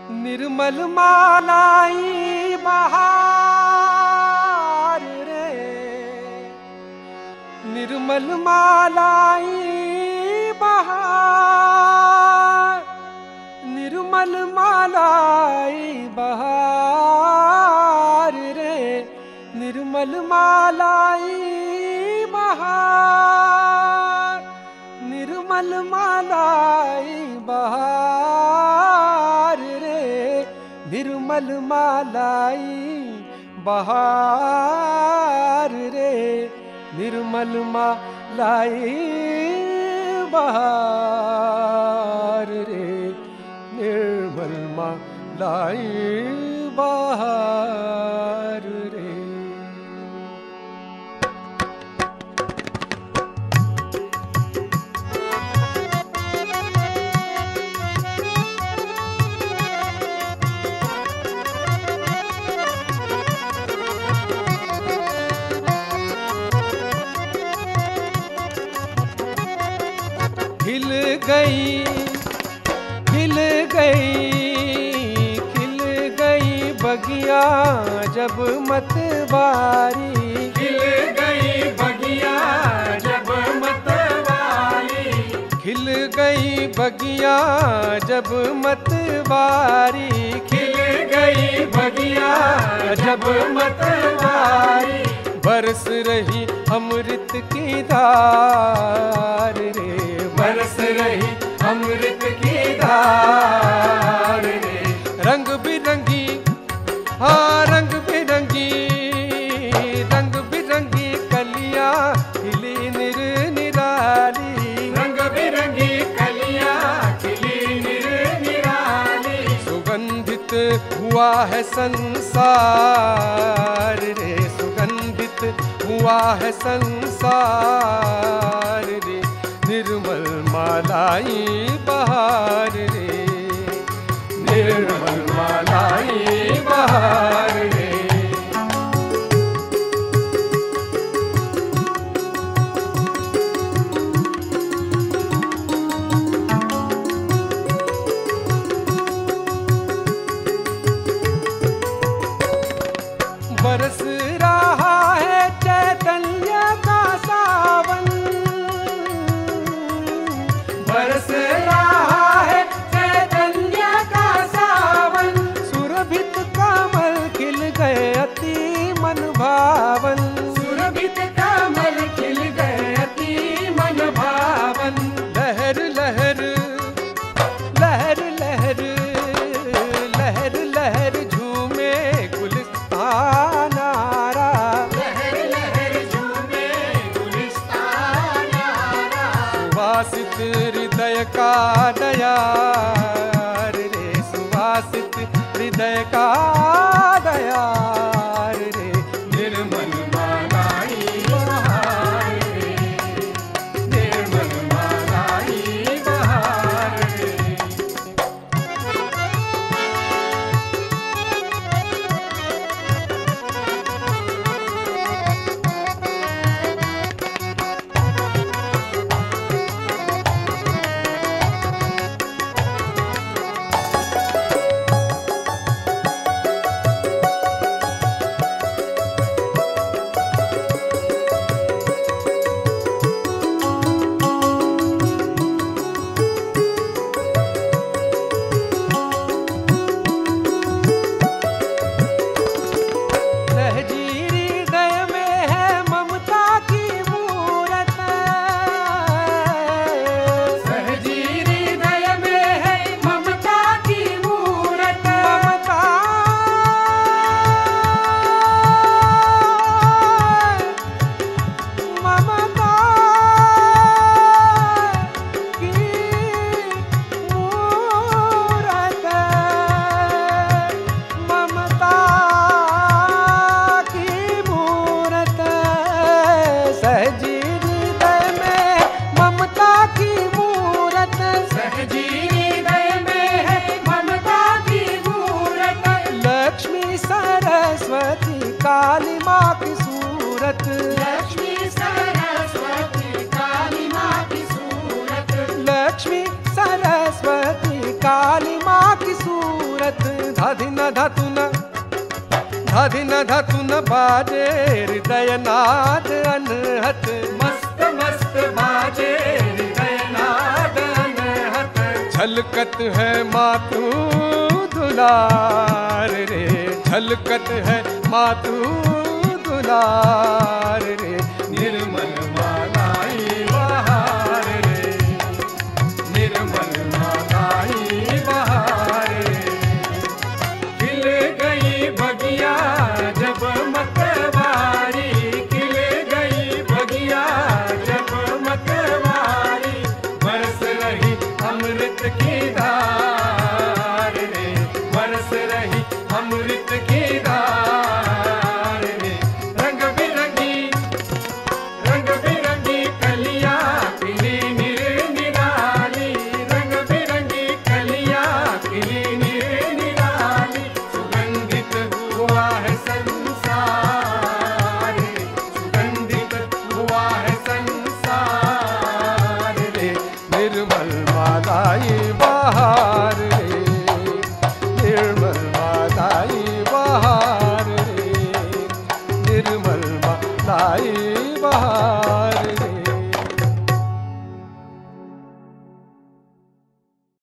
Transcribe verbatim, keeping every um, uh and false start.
निर्मल मालाई बहार रे, निर्मल मालाई बहार, निर्मल मालाई बहार रे, निर्मल मालाई बहार, निर्मल मालाई बहार रे, निर्मल मालाई बहार रे, निर्मल मालाई बहार रे, निर्मल मालाई बहार रे। खिल गई खिल गई खिल गई बगिया जब मतवारी, खिल गई बगिया जब मतवारी, खिल गई बगिया जब मतवारी, खिल गई बगिया जब मतवारी, बरस रही अमृत की धार रे, बरस रही अमृत की धार रे, रंग बिरंगी हाँ रंग बिरंगी रंग बिरंगी कलियां खिली निर निराली, रंग बिरंगी कलियां खिली निर निराली, सुगंधित हुआ है संसार रे, सुगंधित हुआ है संसार रे, निर्मल मालाई बहार रे, निर्मल मालाई बहार रे। बरस रहा है चैतन्य का सावन, बरस रहा है चैतन्य का सावन, सुरभित कमल खिल गए अति मन भावन, सुरभित कमल खिल गए अति मन भावन, लहर लहर लहर लहर लहर लहर झूमे गुलिस्तानारा, लहर लहर झूमे गुलिस्तानारा, सुवासित हृदय का दयार रे, सुवासित हृदय का दयार रे, निर्मल मालाई बहार रे, निर्मल मालाई बहार रे, धातु न धाधि न धातु न बाजे हृदय नाद अनहत मस्त मस्त बाजे हृदय नाद अनहत झलकत है मातु दुलार रे झलकत है मातु दुलार रे निर्मल मालाई बहार रे निर्मल मालाई बहार रे खिल गई बगिया जब मतवारी खिल गई बगिया जब मतवारी बरस रही अमृत की धार रे बरस रही अमृत की धार रे रंग बिरंगी रंग बिरंगी कलियां खिली निराली रंग बिरंगी कलियां खिली निराली सुगंधित हुआ है संसार रे सुगंधित हुआ है संसार रे निर्मल मालाई बहार रे निर्मल मालाई बहार रे निर्मल मालाई